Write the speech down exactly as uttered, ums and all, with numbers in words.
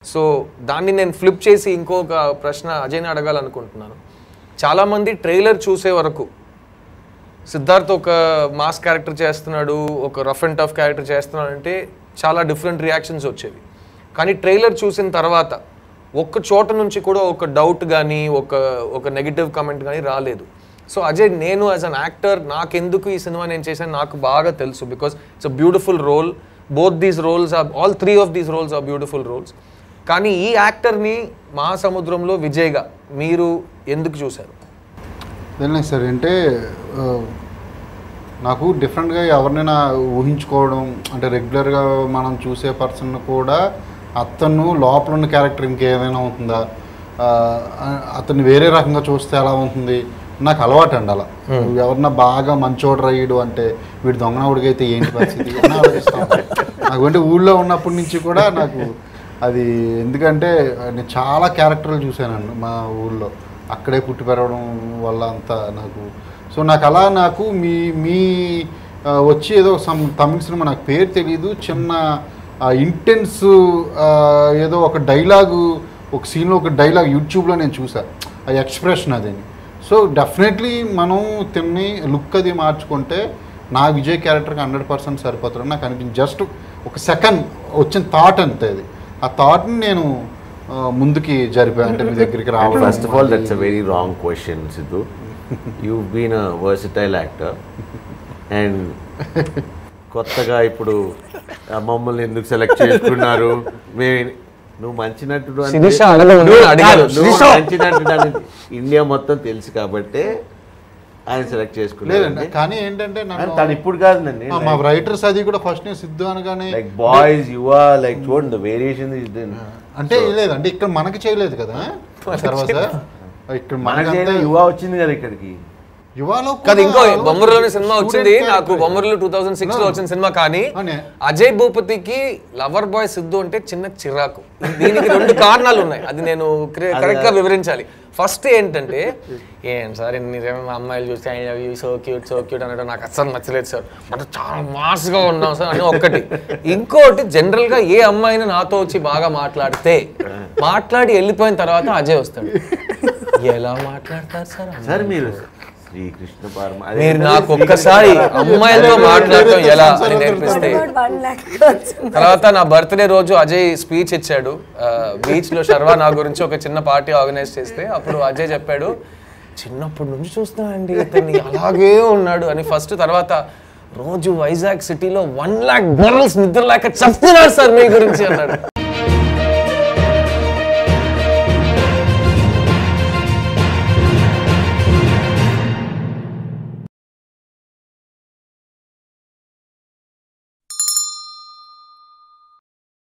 So దాన్ని నేను flip చేసి ఇంకొక ప్రశ్న అజయ్ని అడగాలనుకుంటున్నాను. చాలామంది ట్రైలర్ చూసే వరకు సిద్ధార్థ్ ఒక మాస్ క్యారెక్టర్ చేస్తున్నాడు, ఒక రఫ్ అండ్ టఫ్ క్యారెక్టర్ చేస్తున్నాడు అంటే చాలా డిఫరెంట్ రియాక్షన్స్ వచ్చేవి. కానీ ట్రైలర్ చూసిన తర్వాత ఒక్క చోట నుంచి కూడా ఒక డౌట్ కానీ ఒక ఒక నెగిటివ్ కమెంట్ కానీ రాలేదు. సో అజయ్, నేను యాజ్ అన్ యాక్టర్ నాకెందుకు ఈ సినిమా నేను చేశాను నాకు బాగా తెలుసు. Because it's a beautiful role. Both these roles are all three of these roles are beautiful roles. కానీ ఈ యాక్టర్ని మహాసముద్రంలో విజయ్గా మీరు ఎందుకు చూశారు? లేదు సార్, అంటే నాకు డిఫరెంట్గా ఎవరినైనా ఊహించుకోవడం అంటే రెగ్యులర్గా మనం చూసే పర్సన్ కూడా అతను లోపల ఉన్న క్యారెక్టర్ ఇంకేమైనా ఉంటుందా, అతన్ని వేరే రకంగా చూస్తే ఎలా ఉంటుంది నాకు అలవాటు అండి. అలా ఎవరన్నా బాగా మంచోడు రయ్యడు అంటే వీడు దొంగనవుడికి అయితే ఏంటి పరిస్థితి అని ఆలోచిస్తాను. నాకు అంటే ఊళ్ళో ఉన్నప్పటి నుంచి కూడా నాకు అది, ఎందుకంటే నేను చాలా క్యారెక్టర్లు చూశానండి మా ఊళ్ళో, అక్కడే పుట్టి పెరగడం వల్ల అంతా నాకు. సో నాకు అలా నాకు మీ మీ వచ్చి ఏదో సమ్ తమిళ సినిమా నాకు పేరు తెలీదు, చిన్న ఇంటెన్స్ ఏదో ఒక డైలాగు ఒక సీన్లో ఒక డైలాగ్ యూట్యూబ్లో నేను చూసాను, ఆ ఎక్స్ప్రెషన్ అదని. సో డెఫినెట్లీ మనం తిన్ని లుక్ అది మార్చుకుంటే నా విజయ్ క్యారెక్టర్కి హండ్రెడ్ పర్సెంట్ సరిపోతాడు నాకు అనిపించింది. జస్ట్ ఒక సెకండ్ వచ్చిన థాట్ అంతే, అది ఆ థాట్ని నేను ముందుకి జరిపాను అంటే మీ దగ్గరికి రావడం. First of all that's a very wrong question Siddhu. you've been a versatile actor and కొత్తగా ఇప్పుడు మమ్మల్ని ఎందుకు సెలెక్ట్ చేసుకున్నారు, మే నువ్వు మంచి నటుడు మంచి నటుడు అని ఇండియా మొత్తం తెలుసు కాబట్టి ఆయన సెలెక్ట్ చేసుకున్నాడు. కానీ ఏంటంటే తను ఇప్పుడు కాదునండి, మా రైటర్స్ అది కూడా ఫస్ట్ నేను సిద్ధు అనగానే లైక్ బాయ్స్ యువ లైక్ చూడండి వేరియేషన్ అంటే లేదంటే ఇక్కడ మనకి చేయలేదు కదా, తర్వాత ఇక్కడ మనకి యువ వచ్చింది కదా ఇక్కడికి. యువలో కదా ఇంకో బొమ్మరులోని సినిమా వచ్చింది నాకు, బొమ్మరులు టూ థౌసండ్ సిక్స్ లో వచ్చిన సినిమా. కానీ అజయ్ భూపతికి లవర్ బాయ్ సిద్ధు అంటే చిన్న చిరాకు. దీనికి రెండు కారణాలు ఉన్నాయి, అది నేను కరెక్ట్ గా వివరించాలి. ఫస్ట్ ఏంటంటే, ఏం సార్ ఎన్ని అమ్మాయిలు చూస్తే I love you so cute so cute అనడం నాకు అస్సలు నచ్చలేదు సార్, అంటే చాలా మాస్గా ఉన్నాం సార్ అని ఒకటి. ఇంకోటి జనరల్ గా ఏ అమ్మాయిని నాతో వచ్చి బాగా మాట్లాడితే మాట్లాడి వెళ్ళిపోయిన తర్వాత అజయ్ వస్తాడు. ఎలా మాట్లాడతారు సార్ సార్ మీరు శ్రీకృష్ణ పరమ, మీరు నాకు ఒక్కసారి అమ్మాయిలతో మాట్లాడటం ఎలా అని నేర్పిస్తే. తర్వాత నా బర్త్డే రోజు అజయ్ స్పీచ్ ఇచ్చాడు బీచ్ లో, శర్వా నా గురించి ఒక చిన్న పార్టీ ఆర్గనైజ్ చేస్తే. అప్పుడు అజయ్ చెప్పాడు, చిన్నప్పటి నుంచి చూస్తున్నానండి ఇతన్ని అలాగే ఉన్నాడు అని ఫస్ట్. తర్వాత రోజు వైజాగ్ సిటీలో వన్ లాక్ గర్ల్స్ నిద్ర లేక చెప్తున్నారు సార్ మీ గురించి అన్నాడు.